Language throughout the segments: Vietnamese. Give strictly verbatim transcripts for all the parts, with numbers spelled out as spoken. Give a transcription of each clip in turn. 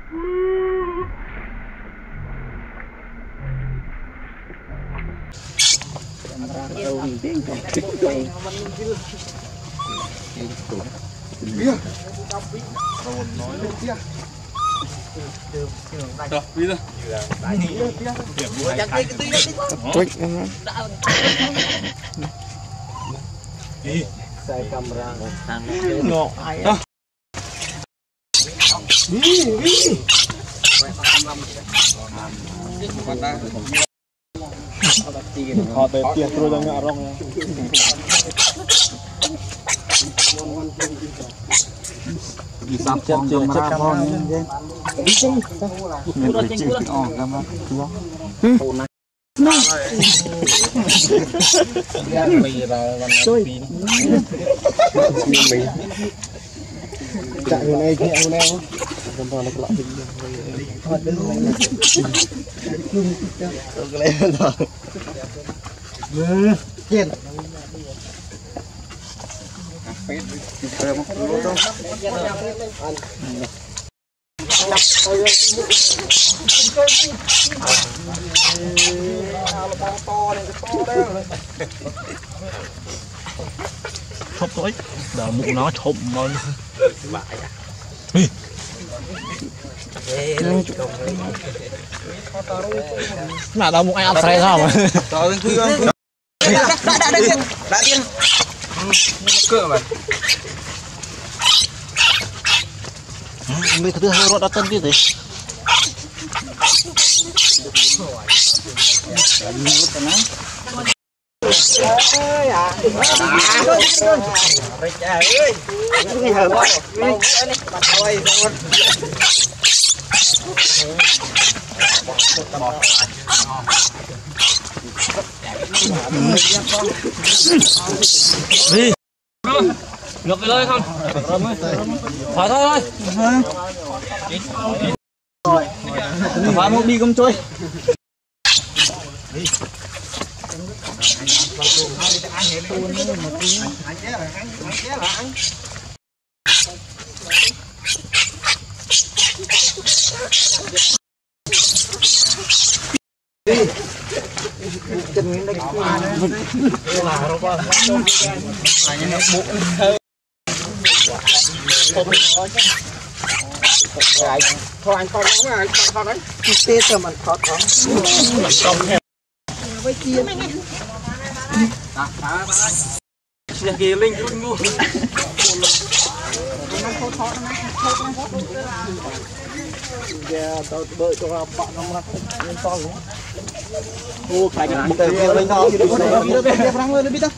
Đâu, đi rồi. Đi. Sai camera ngộ ai á. Đi, đi. Họ tới tiền tôi đang ngã rong. Đi sắp chậm chậm camera phong lên. Đi chung. Mình phải chịu ỏn camera. Nó. Tôi. Mình. Chạy người này nhẹ người này. Không còn nó lại hình. Thôi đứng này. Tôi lên rồi. Chết. Chộp thôi, đỡ mụn nó chộp mơn. Mà đâu mụn ai ăn xe sao mà? Đó lên khui không? Đã đã đã đã tiên, đã tiên. Cựa vậy. Mình thứ hai rót đã tân đi thế. Ơi à. Ơi trời ơi. Cái hở quá. Ôi rồi. Đi. Ngược về lên không? Thôi thôi thôi. Phải một đi công chơi. Đi. Chân miếng đây là rồi qua nó bụng thôi anh con nó anh con đấy tê cho mình thoát thoát mình công theo với kia kia kia linh luôn ngu giờ tôi bơi cho bạn không ra lên to luôn ô phải cái bụng kia lên to đi đi đi phăng lên đi ta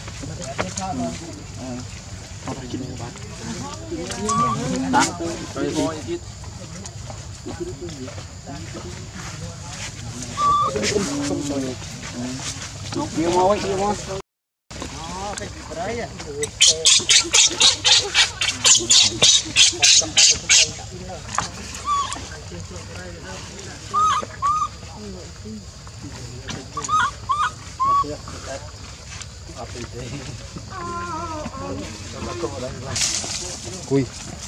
đó rồi thôi chứ nhiều màu ấy nhiều màu đó cái đấy à Cùi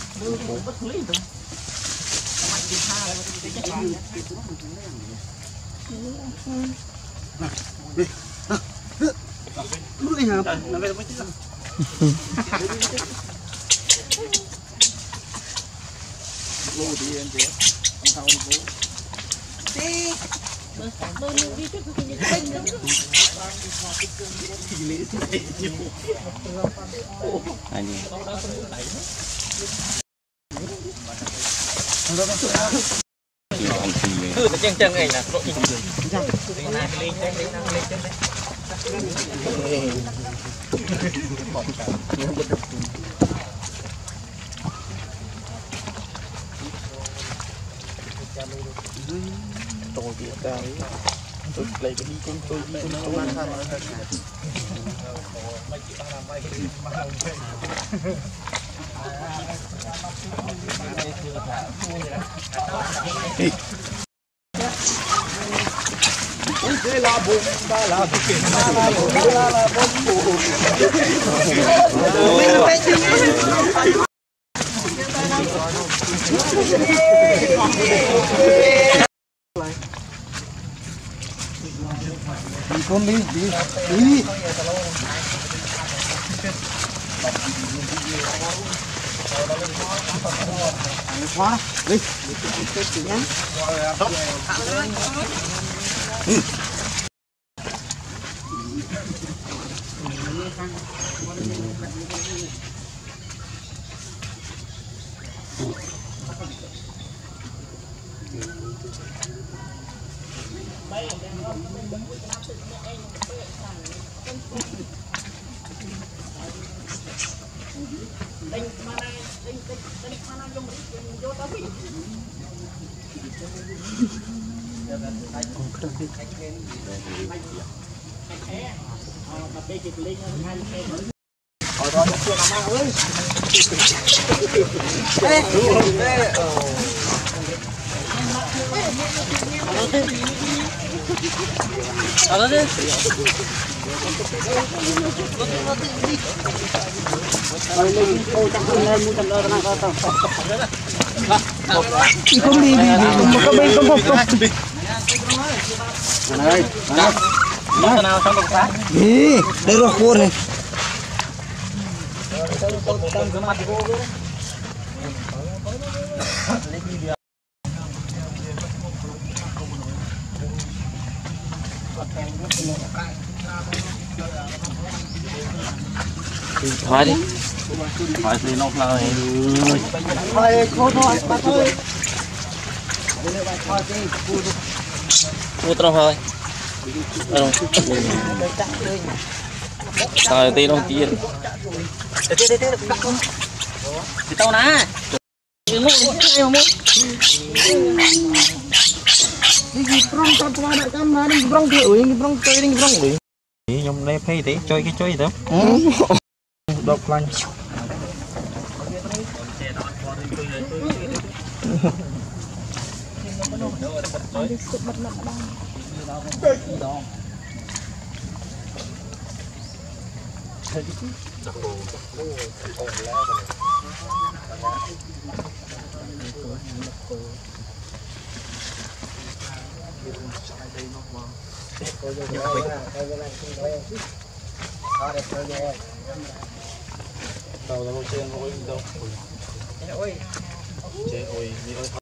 lúc này hả? Nó về mới chứ. Vô đi em chị. Không vô. Đi. Tôi đi trước tôi nhìn kênh đó. Anh đi. Cứ chân chân này là độ chân đường. Lên lên lên lên lên lên. Tôi biết cái tôi lấy cái đi con tôi đi con tôi ăn thôi. Đây là bụng ta là cái ta là bụng ta là bụng bụng. con đi đi đi khóa đi nhá không đi đi không có bên không có không này này nào trong công tác đi đây rồi cô này thôi đi thôi thì nó lời thôi cô thôi bà thôi mua trâu thôi rồi tiền đâu tiền thì tao ná mua mua mua đi prong con qua đại cam mà đi prong thì ủi prong chơi đi prong ủi nhom đây phay tí chơi cái chơi gì đó độc lành tao là một chuyện ôi đâu ôi chế ôi đi ôi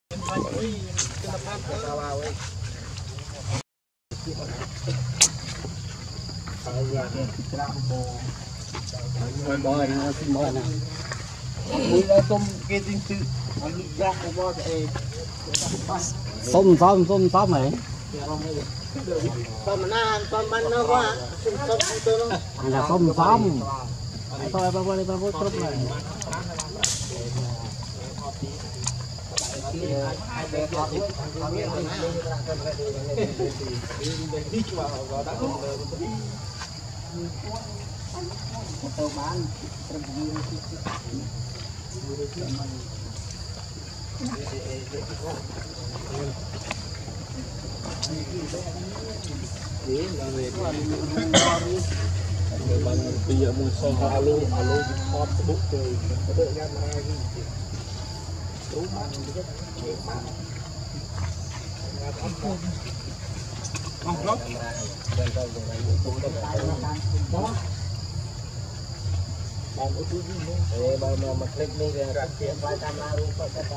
bò nó xin bò nè ui đây tôm kia tinh sự anh đi ra bò để tôm tôm tôm tôm này tôm na tôm ban nó quá tôm tôm là tôm tôm thôi ba ba ba ba tôm này tàu bán bây giờ mua son alo alo hot book rồi có đợi ra mà cái gì đúng bạn rất bạn không lắm bạn có thứ gì không bao mà mà click đi về ra tiền vài trăm la luôn phải cả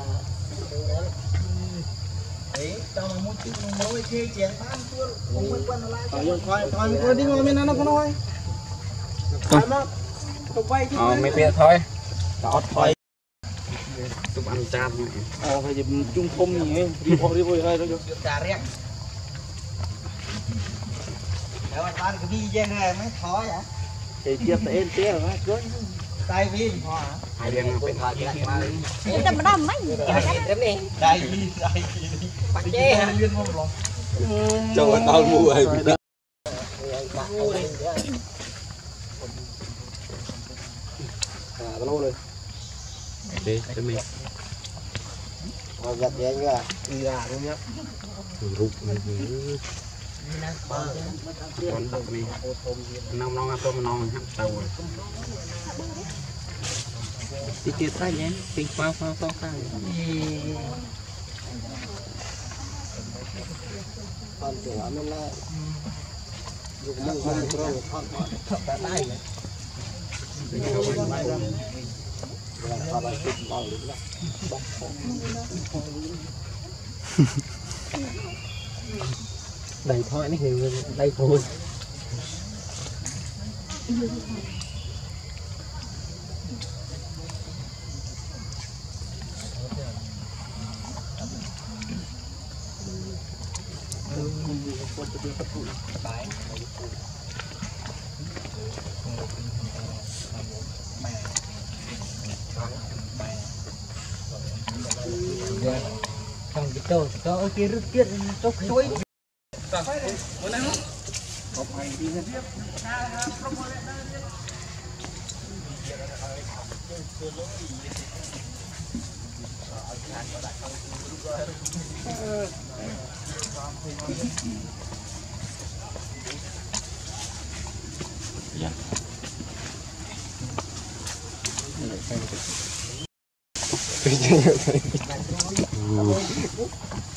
đấy tao mà muốn chịu mới chơi chén bán chưa không mới quen lại thôi thôi thôi đi ngồi bên nó có nói thôi mà không quay chứ ờ mấy bia thôi tao thôi tụi ăn chan ờ phải dùng chung thôm gì ấy đi vô đi vô đây thôi trà riêng nếu mà bán cái đi gen này mới khó vậy thì chia tay em tía rồi cưới tay viên họ hai đêm nó phải thay cái này Em đâm đâm mấy em đi đây đi đây đi bắt chế liên không rồi cho bạn tao mua ai bị đó à lâu rồi đi cho mình rồi giặt vậy nha đi ra luôn nhá rụt này còn được gì nong nong ăn tôm nong hấp tàu rồi Thì tiệt ra nhé, tình phao phao phao phao. Còn tiểu ấm là dùng măng không có rồi thon thon thon cả tay này. Đầy thôi nó hiểu đầy thôi. Không cái trâu trâu kia rất kiệt trâu chuối. Dạ. Ừ.